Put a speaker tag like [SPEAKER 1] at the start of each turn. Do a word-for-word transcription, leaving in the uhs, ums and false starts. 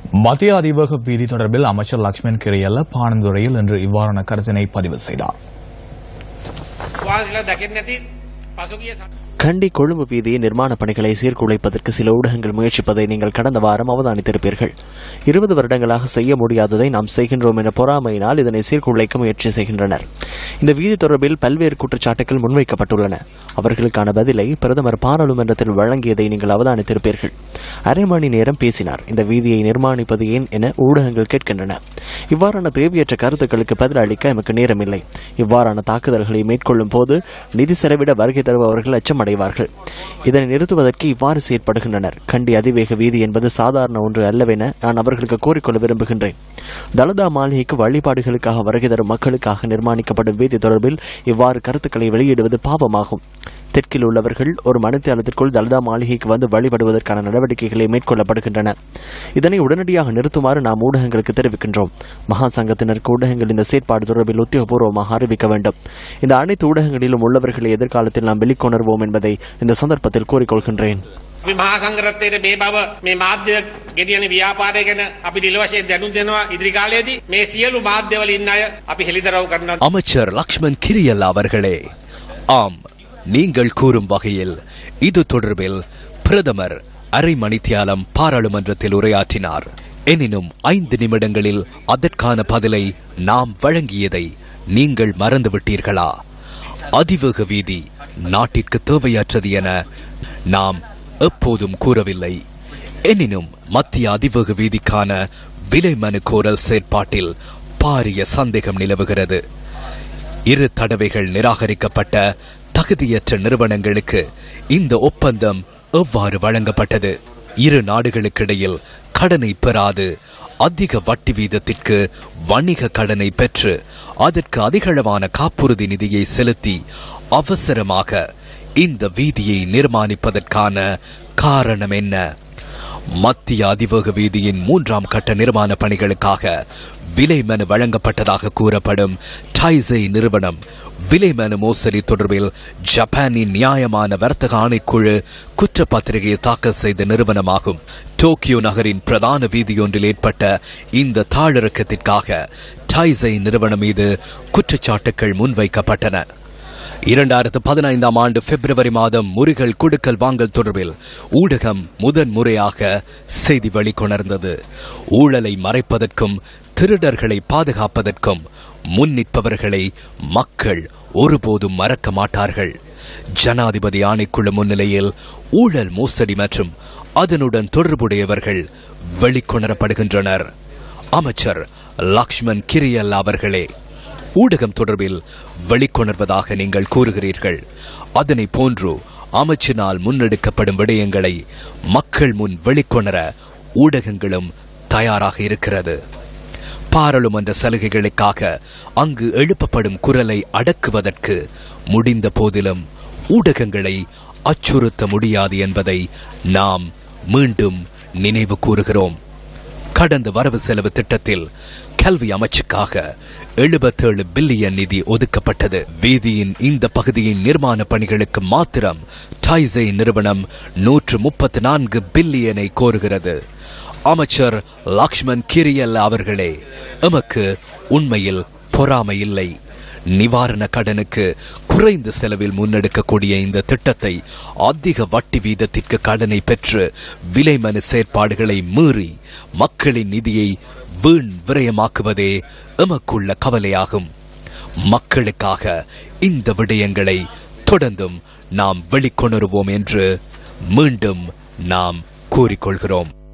[SPEAKER 1] மத்திய அதிவேக வீதி தொடர்பில் அமைச்சர் லக்ஷ்மன் கிரியல்ல பாணந்துறையில் இன்று இவ்வாறான கருத்தினை பதிவு செய்தார்.
[SPEAKER 2] கண்டி கொழும்பு வீதியை நிர்மாண பணிகளை சீர்குலைப்பதற்கு சில ஊடகங்கள் முயற்சிப்பதை நீங்கள் கடந்த வாரம் அவதானித்திருப்பீர்கள். இருபது வருடங்களாக செய்ய முடியாததை நாம் செய்கின்றோம் என பொறாமையினால் இதனை சீர்குலைக்க முயற்சி செய்கின்றனர். இந்த வீதி தொடர்பில் பல்வேறு குற்றச்சாட்டுகள் முன்வைக்கப்பட்டுள்ளன. அவர்களுக்கான பதிலை பிரதமர் பாராளுமன்றத்தில் வழங்கியதை நீங்கள் அவதானித்திருப்பீர்கள். அரை மணி நேரம் பேசினார். இந்த வீதியை நிர்மாணிப்பது ஏன் என ஊடகங்கள் கேட்கின்றன. இவ்வாறான தேவையற்ற கருத்துக்களுக்கு பதிலளிக்க எமக்கு நேரமில்லை. இவ்வாறான தாக்குதல்களை மேற்கொள்ளும் போது நிதி செலவிட வருகை தருபவர்கள் அச்சமடைவார்கள். இதனை நிறுத்துவதற்கு இவ்வாறு செயற்படுகின்றனர். கண்டி அதிவேக வீதி என்பது சாதாரண ஒன்று அல்லவென நான் அவர்களுக்கு கோரிக்கொள்ள விரும்புகின்றேன். தலதா மாளிகைக்கு வழிபாடுகளுக்காக வருகை தரும் மக்களுக்காக நிர்மாணிக்கப்படும் வீதி தொடர்பில் இவ்வாறு கருத்துக்களை வெளியிடுவது பாவமாகும். தெற்கில் உள்ளவர்கள் ஒரு மணித்தியாலத்திற்குள் தலதா மாளிகைக்கு வந்து வழிபடுவதற்கான நடவடிக்கைகளை மேற்கொள்ளப்படுகின்றன. இதனை உடனடியாக நிறுத்துமாறு நாம் ஊடகங்களுக்கு தெரிவிக்கின்றோம். மகா சங்கத்தினருக்கு ஊடகங்கள் இந்த செயற்பாடு தொடர்பில் உத்தியோகபூர்வமாக அறிவிக்க வேண்டும். இந்த அனைத்து ஊடகங்களிலும் உள்ளவர்களை எதிர்காலத்தில் நாம் வெளிக்கொணர்வோம் என்பதை இந்த சந்தர்ப்பத்தில் கூறிக்கொள்கின்றேன்.
[SPEAKER 3] මහා සංඝරත්නයේ මේ බව මේ මාධ්‍ය ගෙනියන ව්‍යාපාරය ගැන අපි නිල වශයෙන් දැනුම් දෙනවා. ඉදිරි කාලයේදී මේ සියලු මාධ්‍යවල ඉන්න අය අපි හෙළිදරව් කරනවා.
[SPEAKER 4] அமைச்சர் லக்ஷ்மன் கிரியல்ல அவர்களே, ஆம், நீங்கள் கூறும் வகையில் இது தொடர்பில் பிரதமர் அரை மணித்தியாலம் பாராளுமன்றத்தில் உரையாற்றினார். எனினும் ஐந்து நிமிடங்களில் அதற்கான பதிலை நாம் வழங்கியதை நீங்கள் மறந்துவிட்டீர்களா? அதிவேக வீதி நாட்டிற்கு தேவையற்றது என நாம் எப்போதும் கூறவில்லை. எனினும் மத்திய அதிவேக வீதிக்கான விலை மனு கோரல் செயற்பாட்டில் பாரிய சந்தேகம் நிலவுகிறது. இரு தடவைகள் நிராகரிக்கப்பட்ட தகுதியற்ற நிறுவனங்களுக்கு இந்த ஒப்பந்தம் எவ்வாறு வழங்கப்பட்டது? இரு நாடுகளுக்கிடையில் கடனை பெறாது அதிக வட்டி வீதத்திற்கு வணிக கடனை பெற்று அதற்கு அதிகளவான காப்புறுதி நிதியை செலுத்தி அவசரமாக இந்த வீதியை நிர்மாணிப்பதற்கான காரணம் என்ன? மத்திய அதிவேக வீதியின் மூன்றாம் கட்ட நிர்மாண பணிகளுக்காக விலை மனு வழங்கப்பட்டதாக கூறப்படும் டைசை நிறுவனம் விலை மனு மோசடி தொடர்பில் ஜப்பானின் நியாயமான வர்த்தக ஆணைக்குழு குற்றப்பத்திரிகையை தாக்கல் செய்த நிறுவனமாகும். டோக்கியோ நகரின் பிரதான வீதியொன்றில் ஏற்பட்ட இந்த தாழிறக்கத்திற்காக டைசை நிறுவனம் மீது குற்றச்சாட்டுகள் முன்வைக்கப்பட்டன. இரண்டாயிரத்து பதினைந்தாம் ஆண்டு பிப்ரவரி மாதம் முறிகள் குடுக்கல் வாங்கல் தொடர்பில் ஊடகம் முதன் முறையாக செய்தி வெளிக்கொணர்ந்தது. ஊழலை மறைப்பதற்கும் திருடர்களை பாதுகாப்பதற்கும் முன்னிற்பவர்களை மக்கள் ஒருபோதும் மறக்க மாட்டார்கள். ஜனாதிபதி ஆணைக்குழு முன்னிலையில் ஊழல் மோசடி மற்றும் அதனுடன் தொடர்புடையவர்கள் வெளிக்கொணரப்படுகின்றனர். அமைச்சர் லக்ஷ்மன் கிரியல்ல அவர்களே, ஊடகம் தொடர்பில் வெளிக்கொணர்வதாக நீங்கள் கூறுகிறீர்கள். அதனை போன்று அமைச்சினால் முன்னெடுக்கப்படும் விடயங்களை மக்கள் முன் வெளிக்கொணர ஊடகங்களும் தயாராக இருக்கிறது. பாராளுமன்ற சலுகைகளுக்காக அங்கு எழுப்பப்படும் குரலை அடக்குவதற்கு முடிந்த போதிலும் ஊடகங்களை அச்சுறுத்த முடியாது என்பதை நாம் மீண்டும் நினைவு கூறுகிறோம். கடந்த வரவு செலவு திட்டத்தில் கல்வி அமைச்சுக்காக எழுபத்தேழு பில்லியன் நிதி ஒதுக்கப்பட்டது. வீதியின் இந்த பகுதியின் நிர்மாண பணிகளுக்கு மாத்திரம் டைசை நிறுவனம் நூற்று முப்பத்தி நான்கு பில்லியனை கோருகிறது. அமைச்சர் லக்ஷ்மன் கிரியல்ல அவர்களே, எமக்கு உண்மையில் பொறாமை இல்லை. நிவாரண கடனுக்கு குறைந்த செலவில் முன்னெடுக்கக்கூடிய இந்த திட்டத்தை அதிக வட்டி வீதத்திற்கு கடனை பெற்று விலை மனு செயற்பாடுகளை மீறி மக்களின் நிதியை வீண் விரயமாக்குவதே எமக்குள்ள கவலையாகும். மக்களுக்காக இந்த விடயங்களை தொடர்ந்தும் நாம் வெளிக்கொணருவோம் என்று மீண்டும் நாம் கூறிக்கொள்கிறோம்.